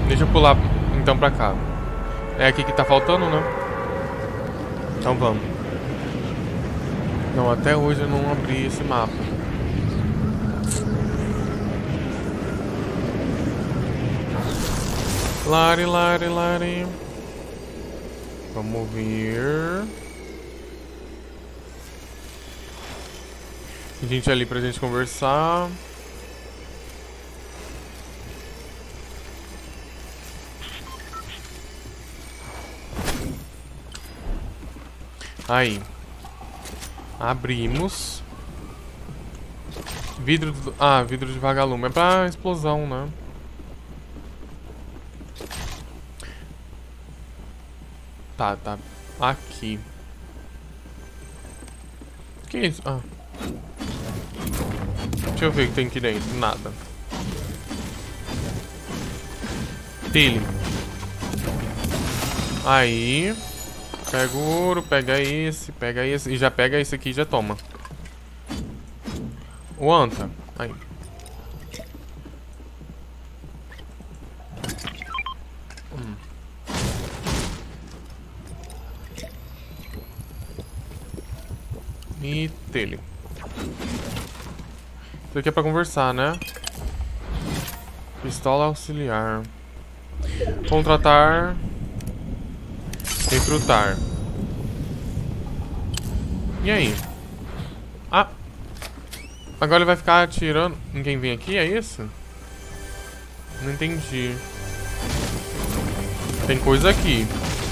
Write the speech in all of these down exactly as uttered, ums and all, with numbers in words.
Deixa eu pular então pra cá. É aqui que tá faltando, né? Então vamos. Não, até hoje eu não abri esse mapa. Lari, lari, lari. Vamos ver. Tem gente ali pra gente conversar. Aí. Abrimos. Vidro do... Ah, vidro de vagalume. É pra explosão, né? Tá, tá. Aqui. Que isso? Ah. Deixa eu ver o que tem aqui dentro. Nada. Tilly. Aí. Pega o ouro, pega esse, pega esse. E já pega esse aqui e já toma. O anta. Aí. Hum. E Tilly. Isso aqui é pra conversar, né? Pistola auxiliar. Contratar. Recrutar. E aí? Ah! Agora ele vai ficar atirando em quem vem aqui, é isso? Não entendi. Tem coisa aqui.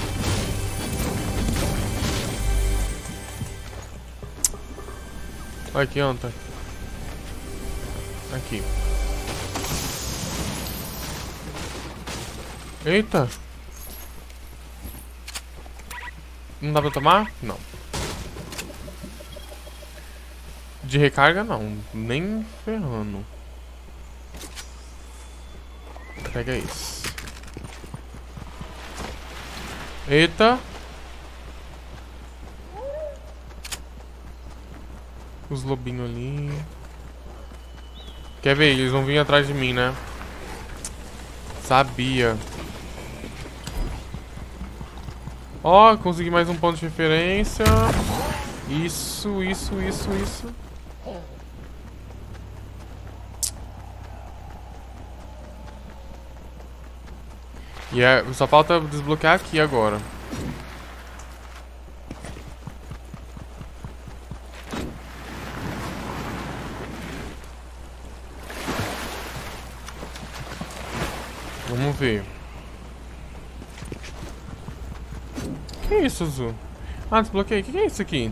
Aqui, anta. Aqui. Eita! Não dá pra tomar? Não. De recarga, não. Nem ferrando. Pega isso. Eita! Os lobinhos ali. Quer ver? Eles vão vir atrás de mim, né? Sabia. Ó, oh, consegui mais um ponto de referência. Isso, isso, isso, isso. E é, só falta desbloquear aqui agora. Vamos ver. Que é isso, Zu? Ah, desbloqueei. O que é isso aqui?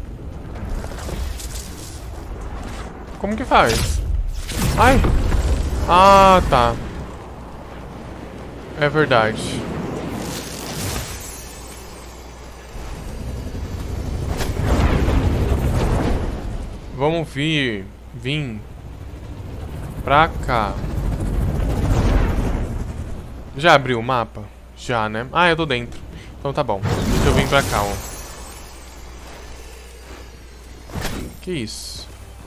Como que faz? Ai! Ah, tá. É verdade. Vamos vir. Vim. Pra cá. Já abriu o mapa? Já, né? Ah, eu tô dentro. Então tá bom. Deixa eu vir pra cá, ó. Que isso?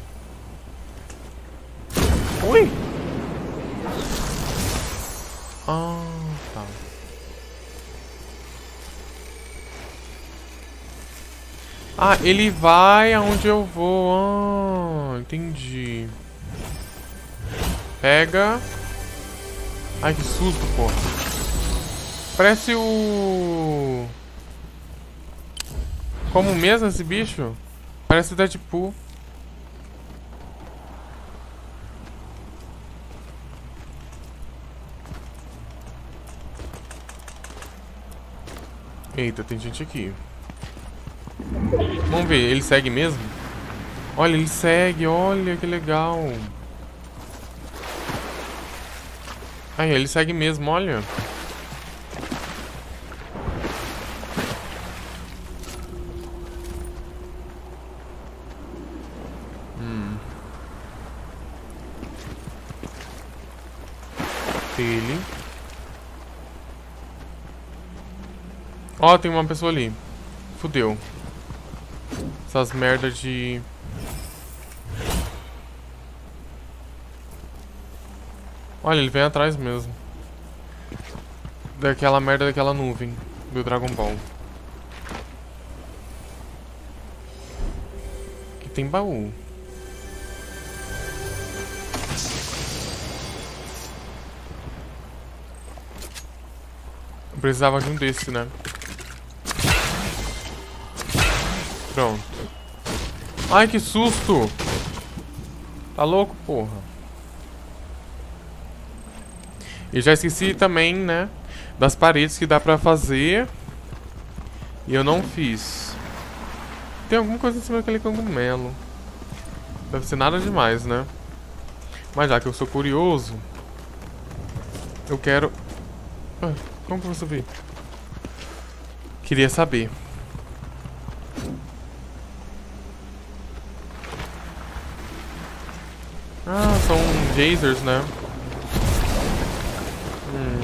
Ui! Ah, tá. Ah, ele vai aonde eu vou. Ah, entendi. Pega. Ai, que susto, porra. Parece o... Como mesmo esse bicho? Parece o Deadpool. Eita, tem gente aqui. Vamos ver, ele segue mesmo? Olha, ele segue, olha que legal. Ai, ele segue mesmo, olha. Hum. Ele. Ó, tem uma pessoa ali. Fudeu. Essas merdas de... Olha, ele vem atrás mesmo. daquela merda daquela nuvem do Dragon Ball. Aqui tem baú. Eu precisava de um desse, né? Pronto. Ai, que susto! Tá louco, porra? E já esqueci também, né? Das paredes que dá pra fazer. E eu não fiz. Tem alguma coisa em cima daquele cogumelo. Deve ser nada demais, né? Mas já que eu sou curioso, eu quero... Ah, como que eu vou subir? Queria saber. Ah, são geysers, né? Hum.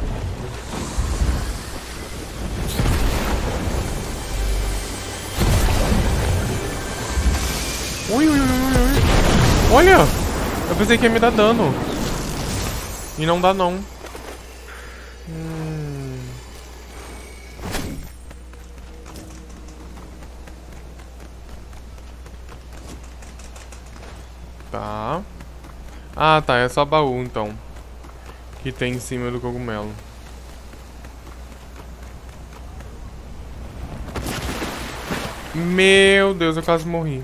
Ui, ui, ui, ui, ui. Olha! Eu pensei que ia me dar dano. E não dá, não. Hum. Tá. Ah, tá. É só baú, então. Que tem em cima do cogumelo. Meu Deus, eu quase morri.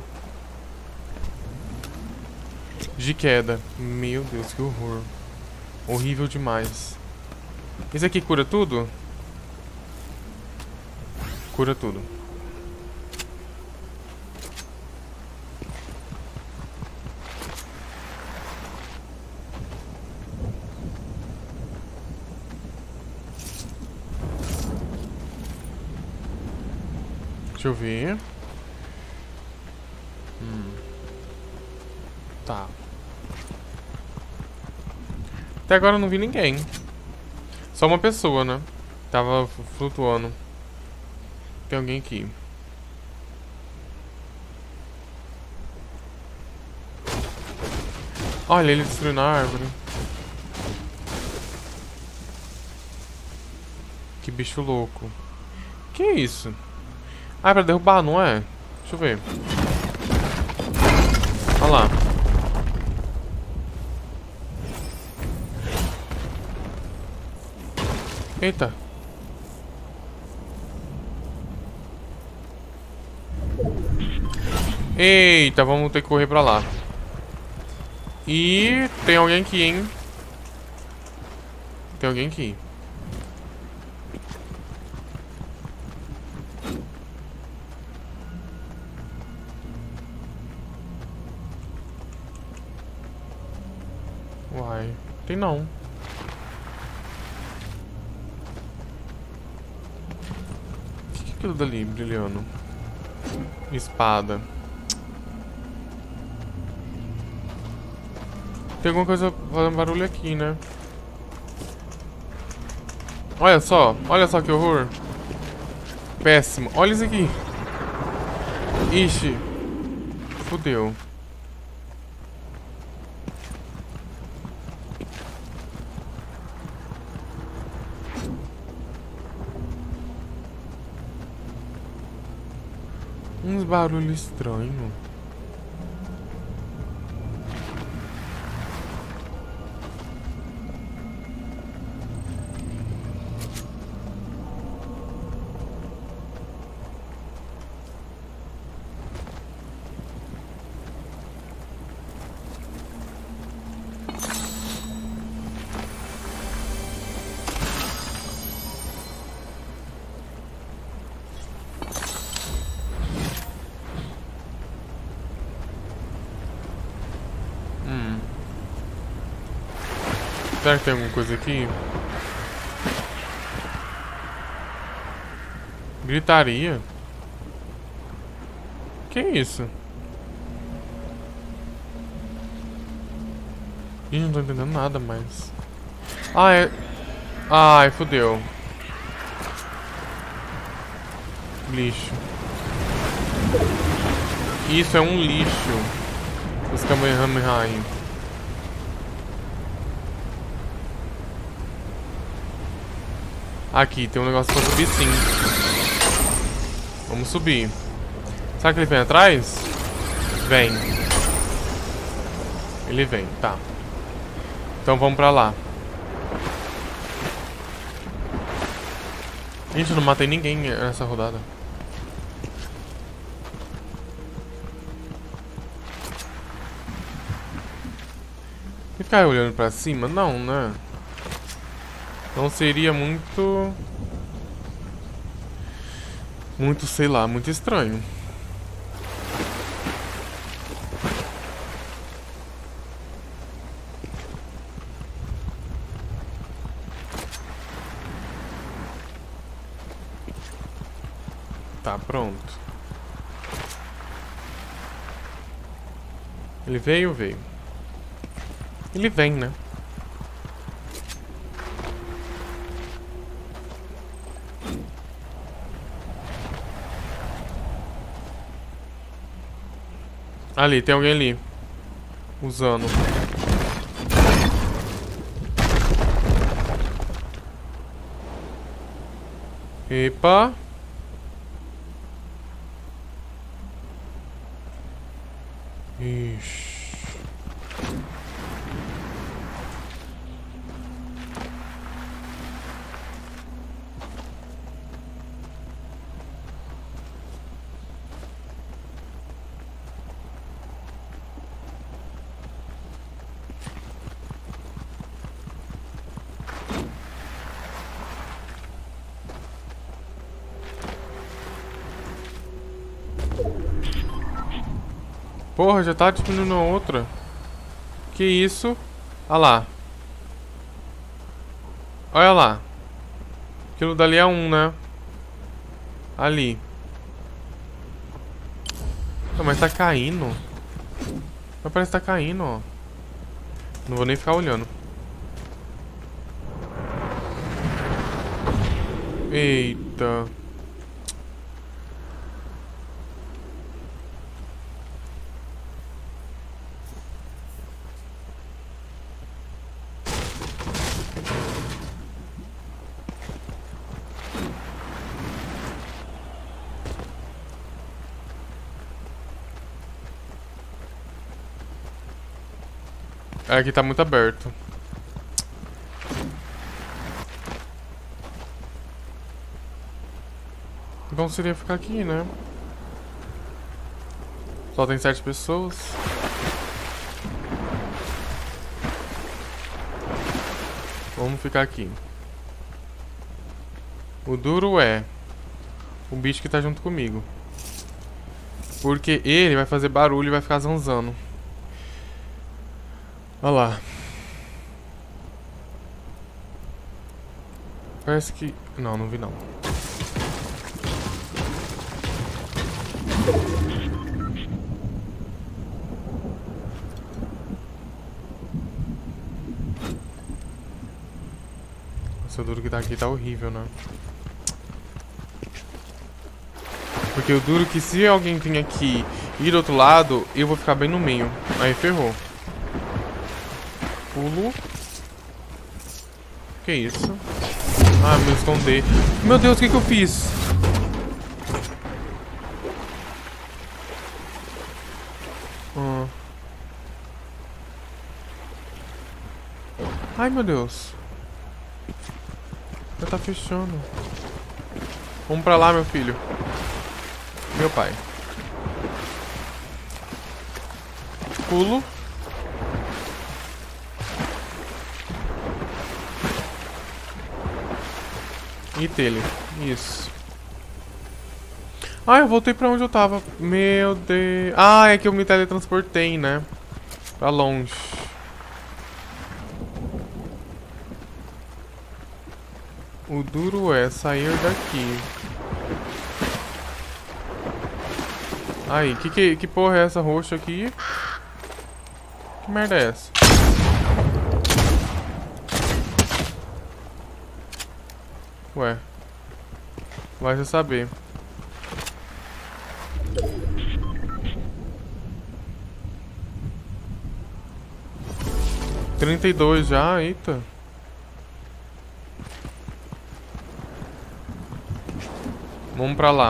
De queda. Meu Deus, que horror. Horrível demais. Esse aqui cura tudo? Cura tudo. Deixa eu ver. Hum. Tá. Até agora eu não vi ninguém. Só uma pessoa, né? Tava flutuando. Tem alguém aqui. Olha, ele destruindo a árvore. Que bicho louco. Que isso? Ah, é pra derrubar, não é? Deixa eu ver. Olha lá. Eita. Eita, vamos ter que correr pra lá. E tem alguém aqui, hein? Tem alguém aqui. Uai, tem não. O que é aquilo dali brilhando? Espada. Tem alguma coisa fazendo barulho aqui, né? Olha só, olha só que horror. Péssimo, olha isso aqui. Ixi. Fudeu. Uns barulhos estranhos. Será que tem alguma coisa aqui? Gritaria? Que isso? Ih, não tô entendendo nada mais. Ah, é... Ai, fodeu. Lixo. Isso é um lixo. Os Kamehameha. Aqui, tem um negócio pra subir sim. Vamos subir. Será que ele vem atrás? Vem. Ele vem, tá. Então vamos pra lá. Gente, eu não matei ninguém nessa rodada. E ficar olhando pra cima? Não, né? Não seria muito... Muito, sei lá, muito estranho. Tá, pronto. Ele veio, veio. Ele vem, né? Ali, tem alguém ali. Usando. Epa. Ixi. Porra, já tá diminuindo a outra. Que isso? Olha lá. Olha lá. Aquilo dali é um, né? Ali. Não, mas tá caindo. Mas parece que tá caindo, ó. Não vou nem ficar olhando. Eita. É, aqui tá muito aberto. Bom seria ficar aqui, né? Só tem sete pessoas. Vamos ficar aqui. O duro é o bicho que tá junto comigo. Porque ele vai fazer barulho e vai ficar zanzando. Olha lá. Parece que... Não, não vi não. Nossa, o duro que tá aqui tá horrível, né? Porque o duro que se alguém vir aqui e ir do outro lado, eu vou ficar bem no meio. Aí ferrou. Pulo. Que isso? Ah, me esconder. Meu Deus, o que que eu fiz? Ah. Ai, meu Deus. Já tá fechando. Vamos pra lá, meu filho. Meu pai. Pulo. E tele. Isso. Ah, eu voltei pra onde eu tava. Meu Deus. Ah, é que eu me teletransportei, né? Pra longe. O duro é sair daqui. Aí, que, que que porra é essa roxa aqui? Que merda é essa? Ué. Vai você saber. trinta e dois já, eita. Vamos pra lá.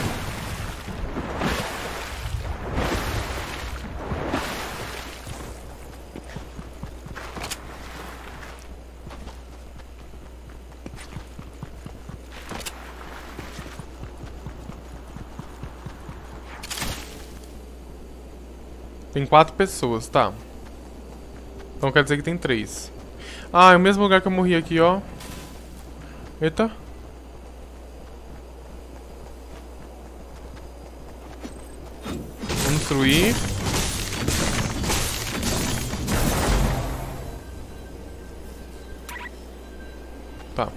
Tem quatro pessoas, tá. Então quer dizer que tem três. Ah, é o mesmo lugar que eu morri aqui, ó. Eita. Vamos destruir. Tá.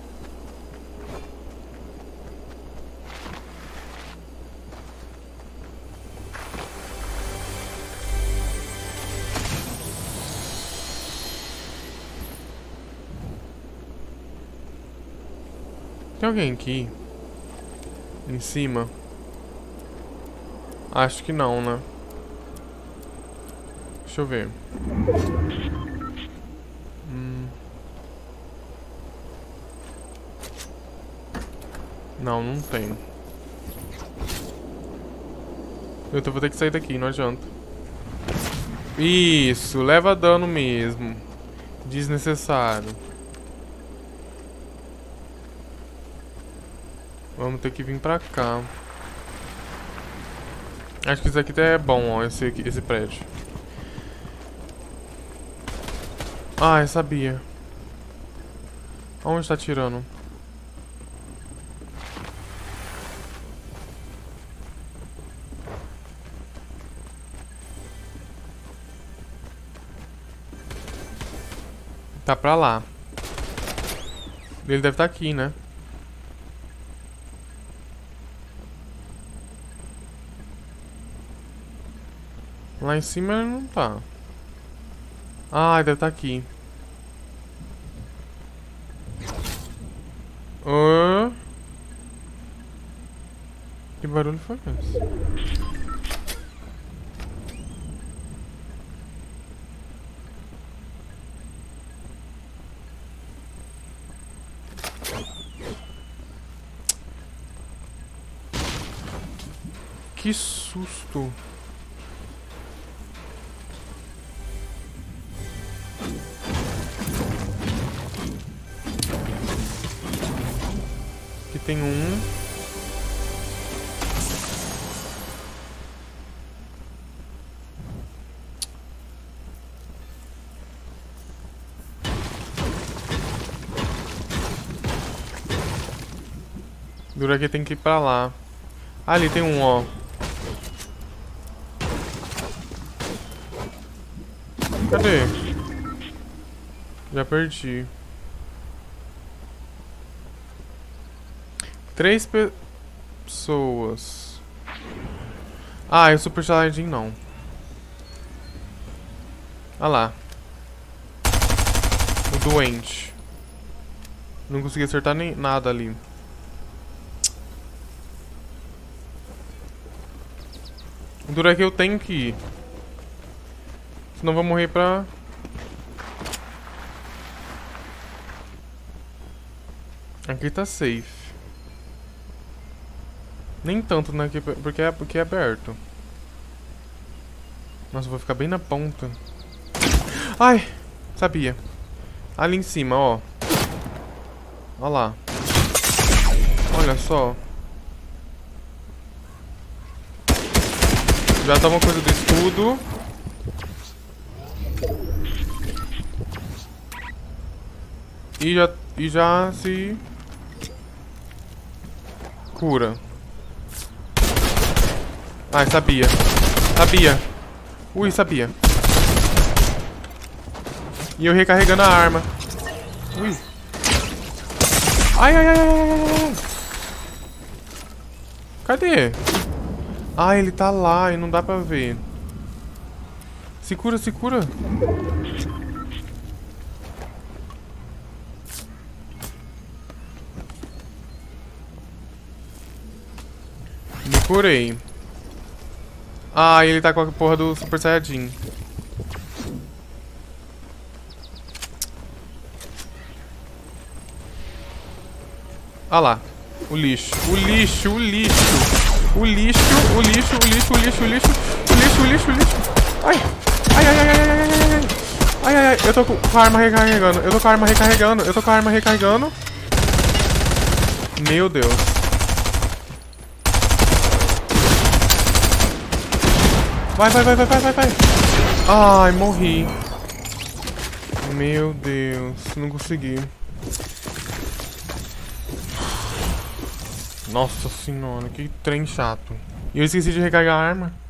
Tem alguém aqui? Em cima? Acho que não, né? Deixa eu ver. Hum. Não, não tem. Eu vou ter que sair daqui, não adianta. Isso, leva dano mesmo. Desnecessário. Vamos ter que vir pra cá. Acho que isso aqui até é bom, ó, esse, esse prédio. Ah, eu sabia. Onde tá atirando? Tá pra lá. Ele deve estar aqui, né? Lá em cima ele não tá. Ah, ele deve estar aqui. Oh. Que barulho foi esse? Que susto. Aqui tem um. Dura aqui tem que ir pra lá. Ah, ali tem um, ó. Cadê? Já perdi. Três pessoas. Ah, e o Super Saiyajin não. Ah lá. O doente. Não consegui acertar nem nada ali. O duro é que eu tenho que ir. Senão eu vou morrer pra... Aqui tá safe. Nem tanto, né? Porque é, porque é aberto. Nossa, eu vou ficar bem na ponta. Ai! Sabia. Ali em cima, ó. Olha lá. Olha só. Já tá uma coisa do escudo. E já, e já se cura. Ai, sabia. Sabia. Ui, sabia. E eu recarregando a arma. Ui. Ai, ai, ai, ai, ai. Cadê? Ah, ele tá lá e não dá pra ver. Se cura, se cura. Me curei. Ah, ele tá com a porra do Super Saiyajin. Ah lá. O lixo, o lixo, o lixo. O lixo, o lixo, o lixo, o lixo, o lixo. O lixo, o lixo, o lixo. Ai, ai, ai, ai, ai, ai, ai, ai. Ai, ai, ai, eu tô com a arma recarregando. Eu tô com a arma recarregando. Eu tô com a arma recarregando. Meu Deus. Vai, vai, vai, vai, vai, vai, vai. Ai, morri. Meu Deus, não consegui. Nossa senhora, que trem chato. E eu esqueci de recarregar a arma.